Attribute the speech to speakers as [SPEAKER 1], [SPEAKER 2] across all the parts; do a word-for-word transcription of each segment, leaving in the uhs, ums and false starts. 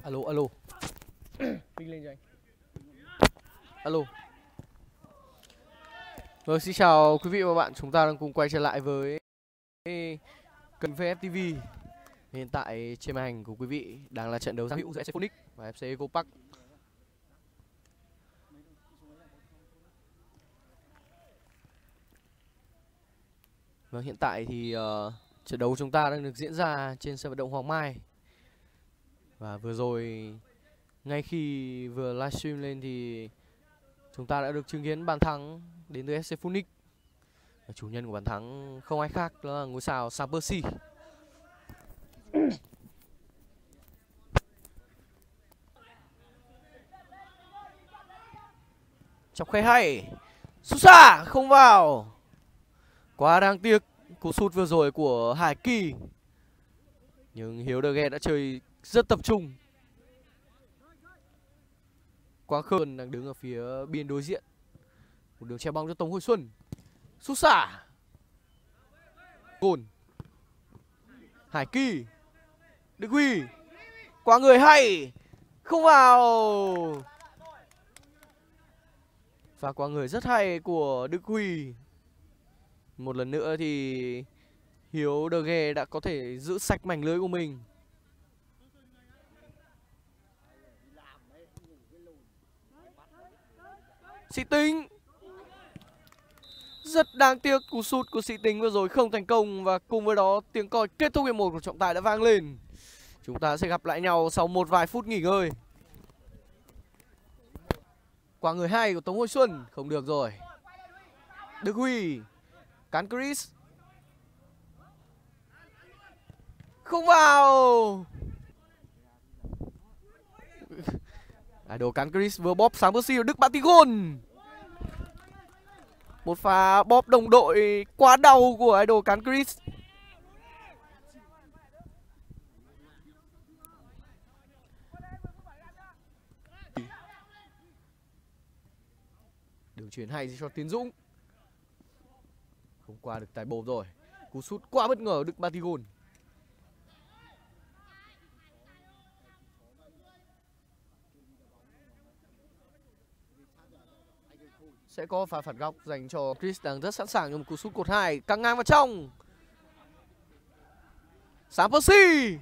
[SPEAKER 1] Alo, alo. Ping lên cho anh. Alo. Vâng, xin chào quý vị và các bạn. Chúng ta đang cùng quay trở lại với kênh vê ép tê vê. Hiện tại trên màn hình của quý vị đang là trận đấu giao hữu giữa ép xê Phoenix và ép xê Eco Park. Vâng, hiện tại thì uh, trận đấu của chúng ta đang được diễn ra trên sân vận động Hoàng Mai. Và vừa rồi, ngay khi vừa livestream lên thì chúng ta đã được chứng kiến bàn thắng đến từ ép xê Phoenix. Và chủ nhân của bàn thắng không ai khác đó là ngôi sao Sam Percy. Chọc khe hay, sút xa không vào. Quá đáng tiếc cú sút vừa rồi của Hải Kỳ. Nhưng Hiếu De Gea đã chơi rất tập trung. Quang Khơn đang đứng ở phía biên đối diện. Một đường chèo bóng cho Tống Hồi Xuân. Sút xả. Gồn. Hải Kỳ. Đức Huy. Qua người hay. Không vào. Và qua người rất hay của Đức Huy. Một lần nữa thì Hiếu De Gea đã có thể giữ sạch mảnh lưới của mình. Sĩ Tính. Rất đáng tiếc cú sút của Sĩ Tính vừa rồi không thành công. Và cùng với đó tiếng còi kết thúc hiệp một của trọng tài đã vang lên. Chúng ta sẽ gặp lại nhau sau một vài phút nghỉ ngơi. Qua người hay của Tống Hồi Xuân. Không được rồi. Đức Huy. Cán Chris. Không vào. Idol Cán Chris vừa bóp Sam Percy và Đức Batigol. Một pha bóp đồng đội quá đau của Idol Cán Chris. Đường chuyển hay cho Tiến Dũng. Không qua được tài bồm rồi. Cú sút quá bất ngờ Đức Batigol. Sẽ có pha phạt góc dành cho Chris đang rất sẵn sàng cho một cú sút cột hai, căng ngang vào trong. Sam Percy.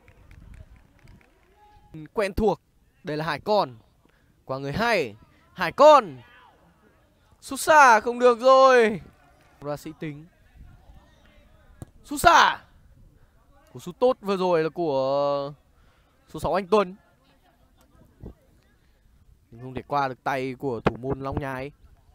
[SPEAKER 1] Quen thuộc. Đây là Hải Con. Qua người hay. Hải Con. Sút xa không được rồi. Ra Sĩ Tính. Sút xa. Cú sút tốt vừa rồi là của số sáu Anh Tuấn. Nhưng không thể qua được tay của thủ môn Long Nhai.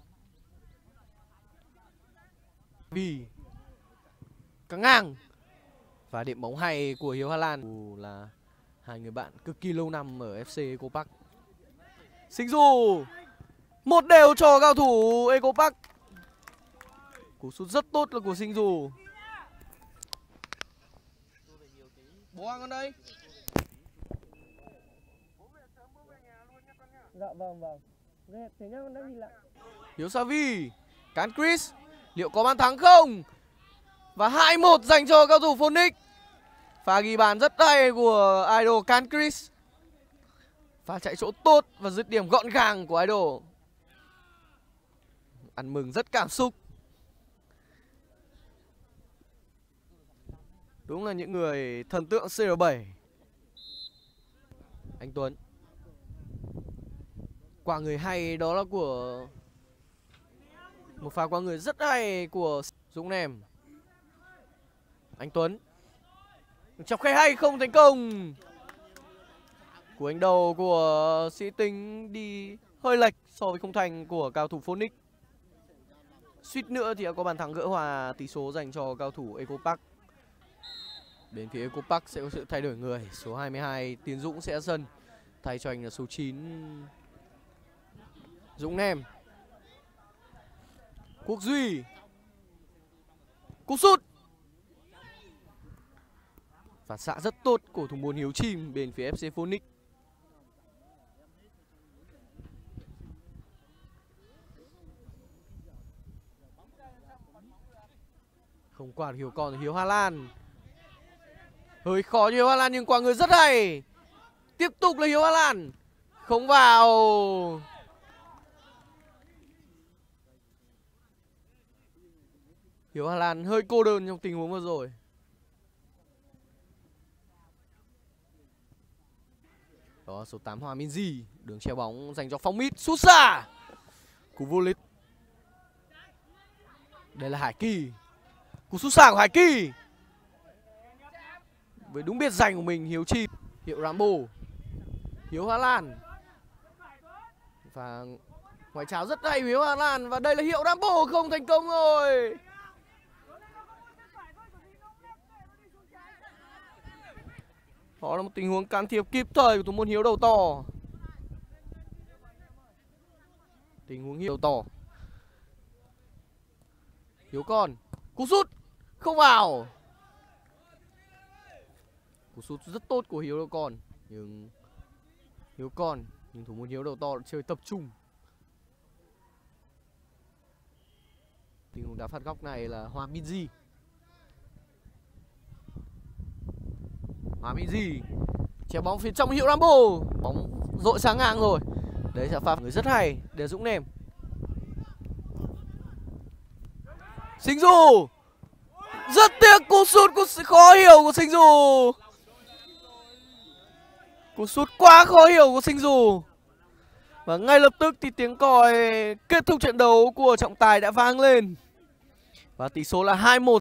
[SPEAKER 1] Vì căng ngang. Và điểm bóng hay của Hiếu Hà Lan là hai người bạn cực kỳ lâu năm ở ép xê Eco Park. Sinh Du. Một đều cho cao thủ Eco Park. Cú sút rất tốt là của Sinh Du. Bố ăn con đây. Dạ vâng vâng. Thế nhá, con đã nhìn lại. Hiếu Savi. Cán Chris. Liệu có bàn thắng không? Và hai một dành cho cao thủ Phoenix. Pha ghi bàn rất hay của Idol Cán Chris. Pha chạy chỗ tốt và dứt điểm gọn gàng của Idol. Ăn mừng rất cảm xúc. Đúng là những người thần tượng xê rờ bảy. Anh Tuấn. Quả người hay đó là của một pha qua người rất hay của Dũng Nèm. Anh Tuấn. Chọc khe hay không thành công. Của anh đầu của Sĩ Tính đi hơi lệch so với khung thành của cao thủ Phoenix. Suýt nữa thì đã có bàn thắng gỡ hòa tỷ số dành cho cao thủ Eco Park. Bên phía Eco Park sẽ có sự thay đổi người. Số hai mươi hai Tiến Dũng sẽ ra sân. Thay cho anh là số chín Dũng Nem. Quốc Duy. Cú sút. Phản xạ rất tốt của thủ môn Hiếu Chim bên phía ép xê Phoenix. Không qua được Hiếu Con. Hiếu Hà Lan. Hơi khó cho Hiếu Hà Lan nhưng qua người rất hay. Tiếp tục là Hiếu Hà Lan. Không vào. Hiếu Hà Lan hơi cô đơn trong tình huống vừa rồi. Đó, số tám Hòa Minzy. Đường treo bóng dành cho Phong Mít. Sút xa. Cú vô địch. Đây là Hải Kỳ. Cú sút xa của Hải Kỳ. Với đúng biệt danh của mình, Hiếu Chi. Hiệu Rambo. Hiếu Hà Lan. Và ngoại tráo rất hay Hiếu Hà Lan. Và đây là Hiệu Rambo, không thành công rồi. Đó là một tình huống can thiệp kịp thời của thủ môn Hiếu đầu to. Tình huống Hiếu đầu to. Hiếu Con. Cú sút không vào. Cú sút rất tốt của Hiếu đầu Con. Nhưng Hiếu Con. Nhưng thủ môn Hiếu đầu to chơi tập trung. Tình huống đá phạt góc này là Hòa Minzy. Hòa Minzy chéo bóng phía trong Hiệu Rambo. Bóng dội sang ngang rồi. Đấy sẽ pha người rất hay để Dũng Nem. Sinh Du. Rất tiếc cú sút của khó hiểu của Sinh Du. Cú sút quá khó hiểu của Sinh Du. Và ngay lập tức thì tiếng còi kết thúc trận đấu của trọng tài đã vang lên. Và tỷ số là hai một